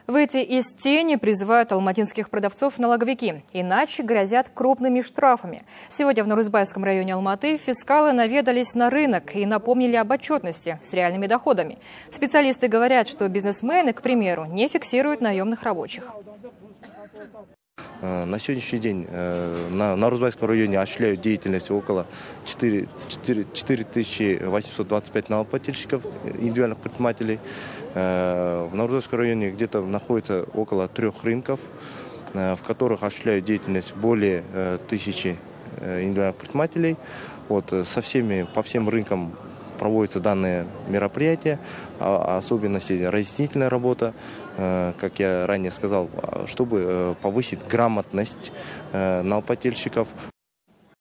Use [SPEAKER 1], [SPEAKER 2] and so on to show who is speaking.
[SPEAKER 1] Выйти из тени призывают алматинских продавцов налоговики, иначе грозят крупными штрафами. Сегодня в Нурузбайском районе Алматы фискалы наведались на рынок и напомнили об отчетности с реальными доходами. Специалисты говорят, что бизнесмены, к примеру, не фиксируют наемных рабочих.
[SPEAKER 2] На сегодняшний день на Нурузбайском районе осуществляют деятельность около 4825 налогоплательщиков, индивидуальных предпринимателей. В Нурузбайском районе где-то находится около 3 рынков, в которых осуществляют деятельность более 1000 индивидуальных предпринимателей. По всем рынкам проводятся данные мероприятия, особенности разъяснительная работа, как я ранее сказал, чтобы повысить грамотность налогоплательщиков,